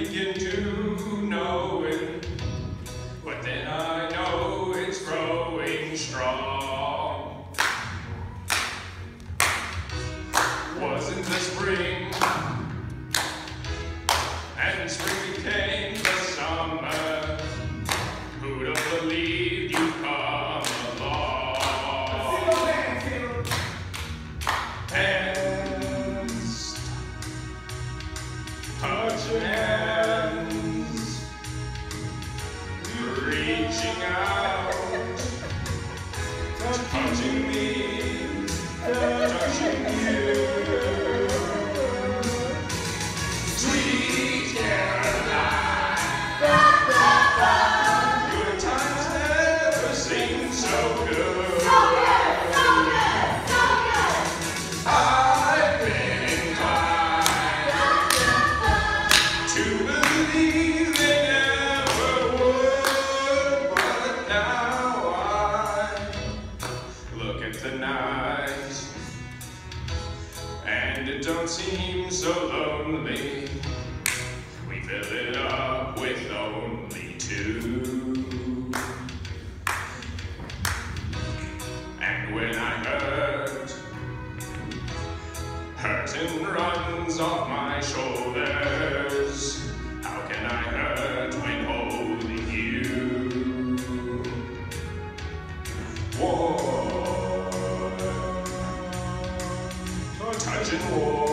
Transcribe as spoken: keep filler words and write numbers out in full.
begin to know it, but then I know it's growing strong. Wasn't the spring, and spring became the summer. Who'd have believed you'd come along? Hands, touching hands, reaching out, touching me, touching you. Sweet Caroline, good times never seem so good. I've been inclined to believe they never would, but now I look at the night, and it don't seem so lonely. We fill it up with only two. And when I hurt, hurting runs off my shoulders. How can I hurt when holding you? Warm, touching warm.